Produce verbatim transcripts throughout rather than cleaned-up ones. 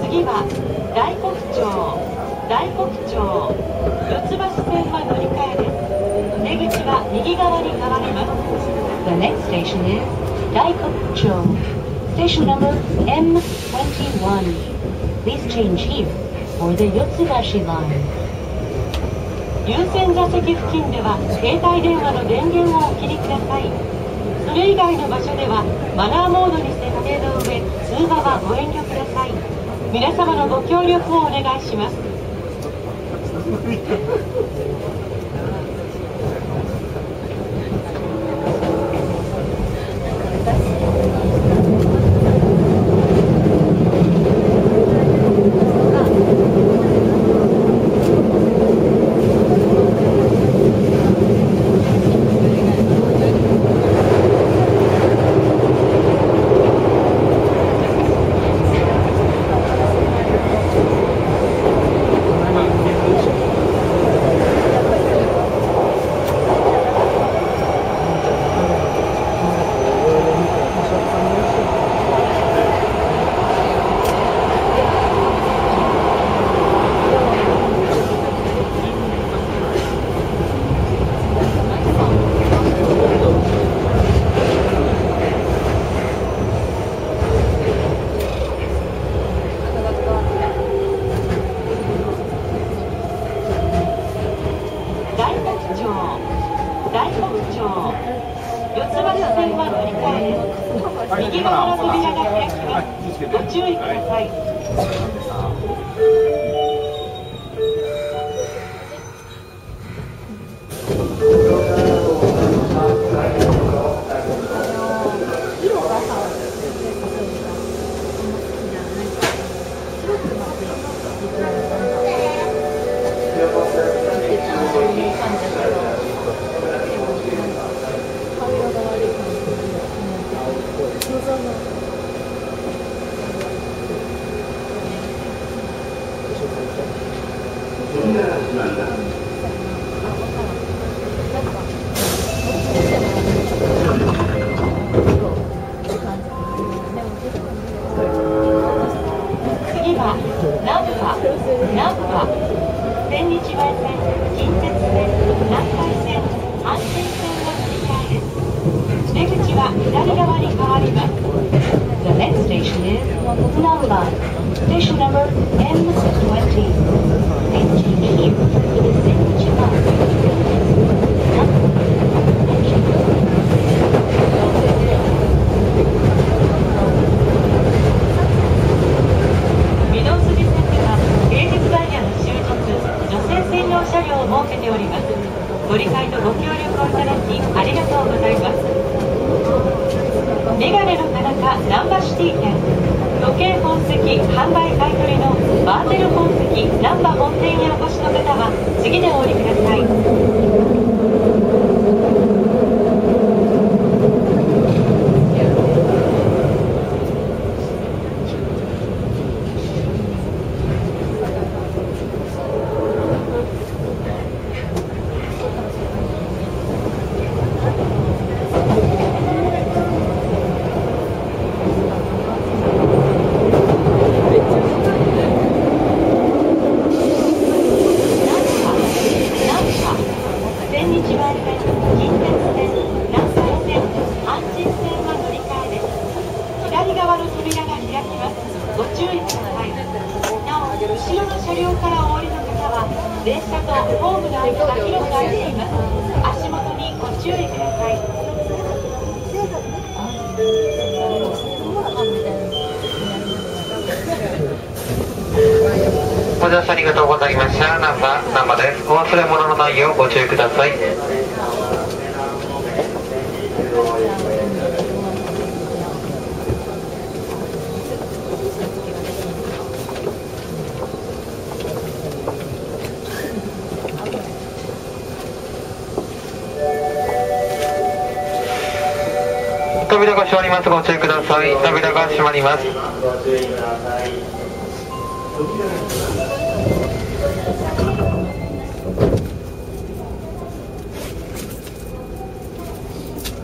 次は大黒町大黒町四ツ橋線は乗り換えです。出口は右側に変わります。 The next station is 大黒町 Station numberエムにじゅういち Please change here for the 四ツ橋 line。 優先座席付近では携帯電話の電源をお切りください。それ以外の場所ではマナーモードに設定の上、通話はご遠慮ください。皆様のご協力をお願いします。右側の扉が開きます。ご注意ください。次は難波、難波、千日前線、近鉄線、南海線、阪神線の乗り換えです。出口は左側に変わります。The next station is Namba, station numberエムにじゅう。Please change here to the Sennichi line. 御堂筋線では平日ダイヤの終日、女性専用車両を設けております。ご理解とご協力をいただきありがとうございます。メガネの田中ナンバシティ店、時計本席販売買取のバーテル本席ナンバ本店へお越しの方は次でお降りください。 ご乗車ありがとうございました。ナンバー、ナンバーです。お忘れ物のないようご注意ください。扉が閉まります。ご注意ください。扉が閉まります。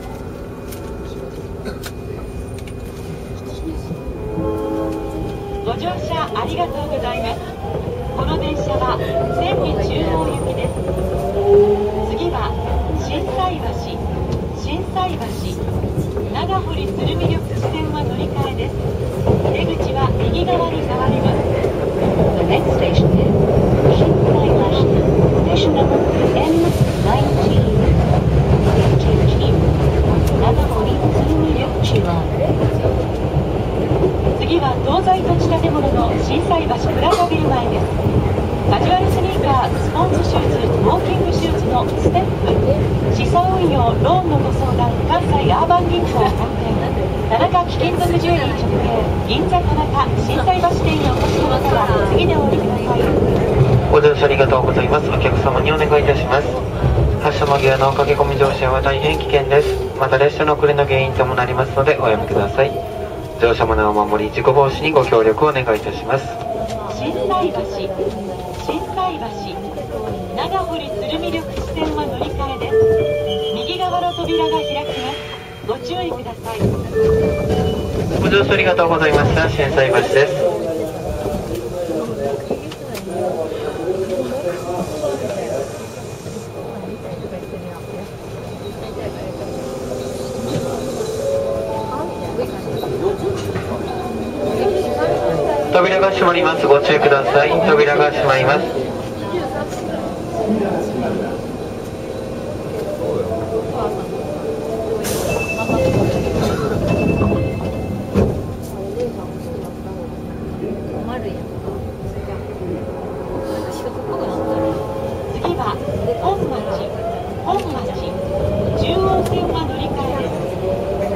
ごご乗車ありがとうございます。この電車は千里中央行きです。次は心斎橋、心斎橋、長堀鶴見緑地線は乗り換えです。出口は右側に変わります。The next station is 心斎橋。Station number エムナインティーン。長堀鶴見緑地ライン。次は東西土地建物の心斎橋プラザビル前です。カジュアルスニーカー、スポーツシューズ、ウォーキングシューズのステップ、資産運用、ローンのご相談、関西アーバン銀行本店、田中貴金属ジュエリー直営、銀座田中、心斎橋店にお越しの方は次でお降りください。 ご乗車ありがとうございます。お客様にお願いいたします。発車間際の駆け込み乗車は大変危険です。また列車の遅れの原因ともなりますのでおやめください。乗車マナーを守り、事故防止にご協力をお願いいたします。 心斎橋、心斎橋、長堀鶴見緑地線は乗り換えです。右側の扉が開きます。ご注意ください。 ご乗車ありがとうございました。心斎橋です。扉が閉まります。ご注意ください。扉が閉まります。 次は本町、本町、中央線は乗り換えです。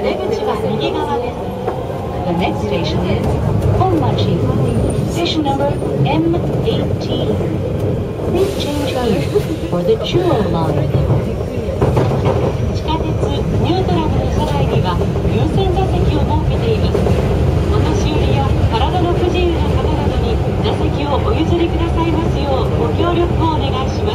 出口は右側です。The next station is 本町。Station numberエムエイティーン. Please change here for the Jewel line. 地下鉄ニュートラムの車内には優先座席を設けています。お年寄りや体の不自由な方などに座席をお譲りくださいますようご協力をお願いします。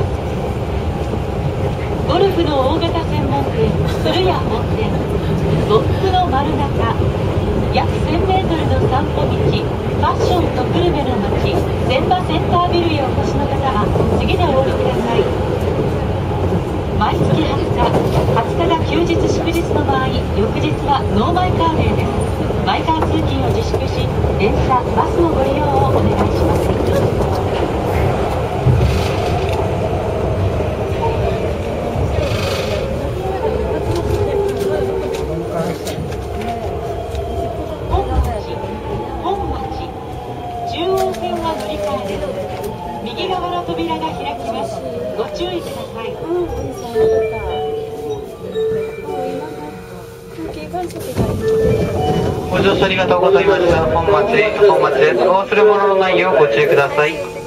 ゴルフの大型専門店鶴屋本店、呉服の丸中、約せんメートルの散歩道、ファッションとグルメの街、千葉センタービルへお越しの方は次でお降りください。毎月はつか、はつかが休日祝日の場合、翌日はノーマイカーデーです。マイカー通勤を自粛し、電車、バスのご利用をお願いします。右側の扉が開きます。ご注意ください。 ご乗車ありがとうございました。本町、本町です。お忘れ物のないようご注意ください。